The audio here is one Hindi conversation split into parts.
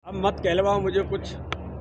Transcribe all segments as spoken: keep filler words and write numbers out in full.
अब मत कहलवाओ मुझे कुछ।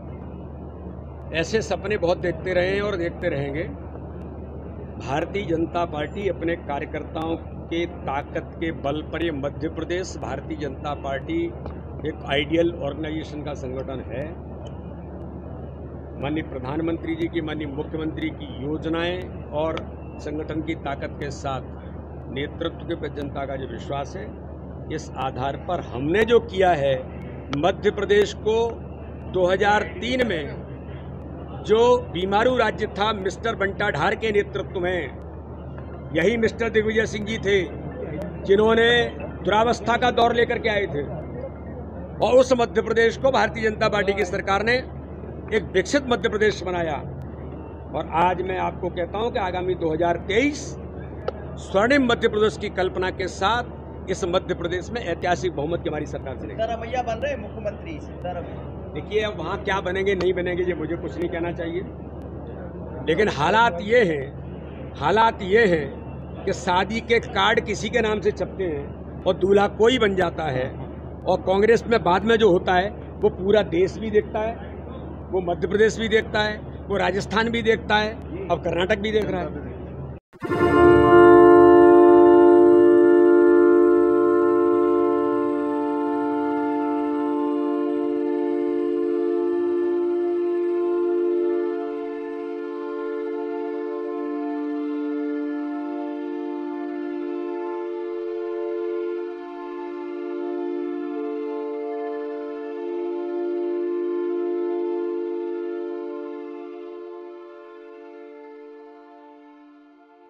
ऐसे सपने बहुत देखते रहे हैं और देखते रहेंगे। भारतीय जनता पार्टी अपने कार्यकर्ताओं के ताकत के बल पर, ये मध्य प्रदेश भारतीय जनता पार्टी एक आइडियल ऑर्गेनाइजेशन का संगठन है। माननीय प्रधानमंत्री जी की, माननीय मुख्यमंत्री की योजनाएं और संगठन की ताकत के साथ नेतृत्व के पर जनता का जो विश्वास है, इस आधार पर हमने जो किया है, मध्य प्रदेश को दो हज़ार तीन में जो बीमारू राज्य था मिस्टर बंटा ढार के नेतृत्व में, यही मिस्टर दिग्विजय सिंह जी थे जिन्होंने दुरावस्था का दौर लेकर के आए थे, और उस मध्य प्रदेश को भारतीय जनता पार्टी की सरकार ने एक विकसित मध्य प्रदेश बनाया। और आज मैं आपको कहता हूं कि आगामी दो हज़ार तेईस स्वर्णिम मध्य प्रदेश की कल्पना के साथ इस मध्य प्रदेश में ऐतिहासिक बहुमत की हमारी सरकार चलेगी। सिद्धारमैया बन रहे मुख्यमंत्री सिद्धारमैया। देखिए, अब वहाँ क्या बनेंगे नहीं बनेंगे ये मुझे कुछ नहीं कहना चाहिए, लेकिन हालात ये हैं हालात ये हैं कि शादी के कार्ड किसी के नाम से छपते हैं और दूल्हा कोई बन जाता है, और कांग्रेस में बाद में जो होता है वो पूरा देश भी देखता है, वो मध्य प्रदेश भी देखता है, वो राजस्थान भी देखता है, अब कर्नाटक भी देख रहा है।